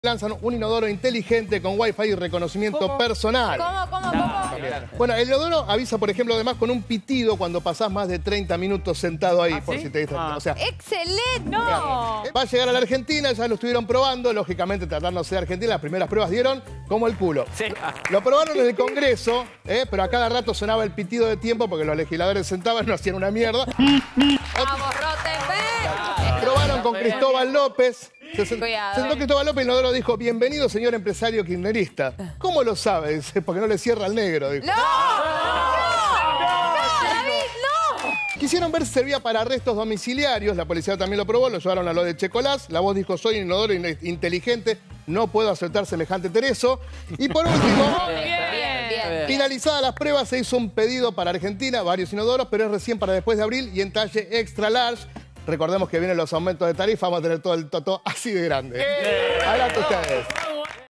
lanzan un inodoro inteligente con Wi-Fi y reconocimiento personal. ¿Cómo? Bueno, el inodoro avisa, por ejemplo, además con un pitido cuando pasás más de 30 minutos sentado ahí, por si te distraes. O sea, ¡excelente! va a llegar a la Argentina, ya lo estuvieron probando, lógicamente tratándose de Argentina, las primeras pruebas dieron como el culo. Sí. Lo probaron en el Congreso, pero a cada rato sonaba el pitido de tiempo porque los legisladores sentaban y no hacían una mierda. ¡Vamos, Rottenberg! Probaron con Cristóbal López. Cuidado. Sentó Cristóbal López y el inodoro dijo, bienvenido, señor empresario kirchnerista. ¿Cómo lo sabe? Dice, porque no le cierra al negro, dijo. ¡No! ¡David, no! Quisieron ver si servía para arrestos domiciliarios. La policía también lo probó, lo llevaron a lo de Checolás. La voz dijo, soy un inodoro inteligente, no puedo aceptar semejante tereso. Y por último, Bien. finalizadas las pruebas, se hizo un pedido para Argentina, varios inodoros, pero es recién para después de abril y en talle extra large. Recordemos que vienen los aumentos de tarifa, vamos a tener todo el totó así de grande. Adelante ustedes.